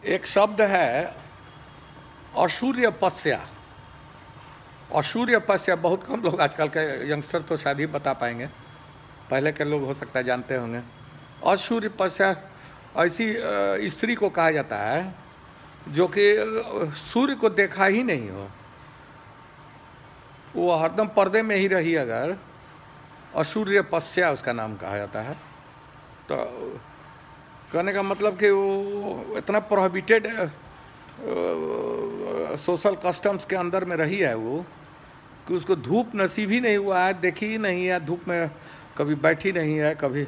एक शब्द है असूर्यपस्या। असूर्यपस्या बहुत कम लोग आजकल के यंगस्टर तो शायद ही बता पाएंगे, पहले के लोग हो सकता है जानते होंगे। असूर्यपस्या ऐसी स्त्री को कहा जाता है जो कि सूर्य को देखा ही नहीं हो, वो हरदम पर्दे में ही रही, अगर असूर्यपस्या उसका नाम कहा जाता है। तो कहने का मतलब कि वो इतना प्रोहिबिटेड सोशल कस्टम्स के अंदर में रही है वो कि उसको धूप नसीब ही नहीं हुआ है, देखी ही नहीं है, धूप में कभी बैठी नहीं है कभी।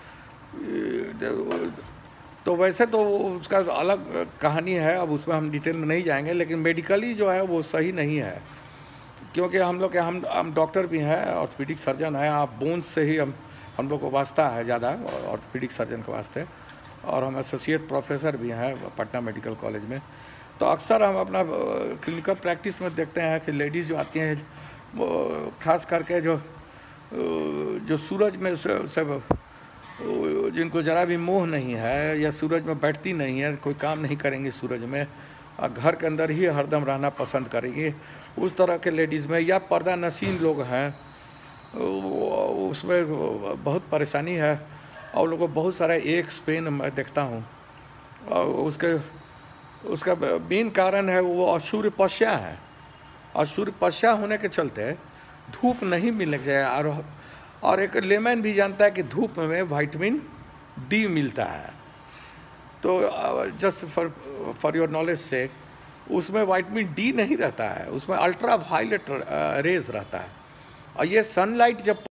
तो वैसे तो उसका अलग कहानी है, अब उसमें हम डिटेल में नहीं जाएंगे, लेकिन मेडिकली जो है वो सही नहीं है, क्योंकि हम डॉक्टर भी हैं, ऑर्थोपेडिक सर्जन हैं। आप बोन्स से ही हम लोग को वास्ता है ज़्यादा ऑर्थोपेडिक सर्जन के वास्ते, और हम एसोसिएट प्रोफेसर भी हैं पटना मेडिकल कॉलेज में। तो अक्सर हम अपना क्लिनिकल प्रैक्टिस में देखते हैं कि लेडीज़ जो आती हैं, वो खास करके जो सूरज में से जिनको ज़रा भी मोह नहीं है, या सूरज में बैठती नहीं है, कोई काम नहीं करेंगी सूरज में, और घर के अंदर ही हरदम रहना पसंद करेंगी, उस तरह के लेडीज़ में, या पर्दा नशीन लोग हैं, उसमें बहुत परेशानी है। और लोगों को बहुत सारा एक्स पेन मैं देखता हूँ, और उसका मेन कारण है वो असूर्यपस्या है। असूर्यपस्या होने के चलते धूप नहीं मिलने चाहिए, और एक लेमैन भी जानता है कि धूप में विटामिन डी मिलता है। तो जस्ट फॉर योर नॉलेज से, उसमें विटामिन डी नहीं रहता है, उसमें अल्ट्रा वायलेट रेज रहता है, और ये सनलाइट जब